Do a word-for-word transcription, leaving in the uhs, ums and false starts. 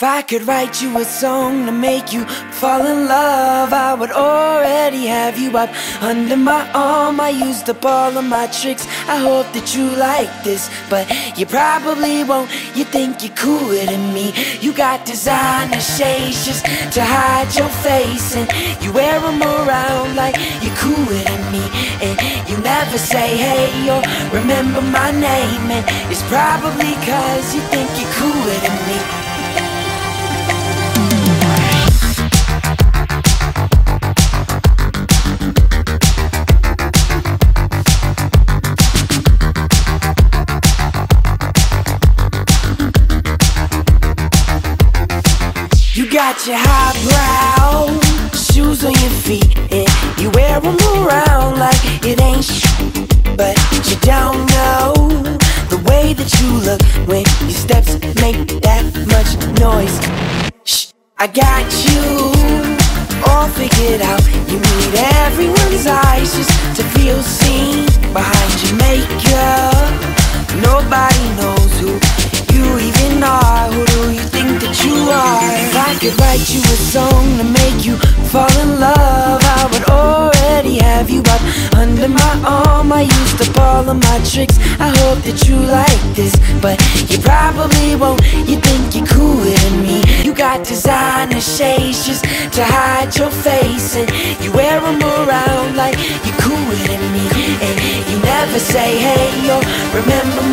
If I could write you a song to make you fall in love, I would already have you up under my arm. I used up all of my tricks, I hope that you like this, but you probably won't. You think you're cooler than me. You got designer shades just to hide your face, and you wear them around like you're cooler than me. And you never say hey or remember my name, and it's probably cause you think you're cooler than me. You got your highbrow shoes on your feet, and you wear them around like it ain't sh**, but you don't know the way that you look when your steps make that much noise. Shh, I got you all figured out. You need everyone's eyes just to feel seen behind your makeup. Nobody knows who you even are. Who do you think that you are? If I could write you a song to make you fall in love, I would already have you up under my arm. I used up all of my tricks, I hope that you like this, but you probably won't. You think you're cooler than me. You got designer shades just to hide your face, and you wear them around like you're cooler than me. And you never say hey or remember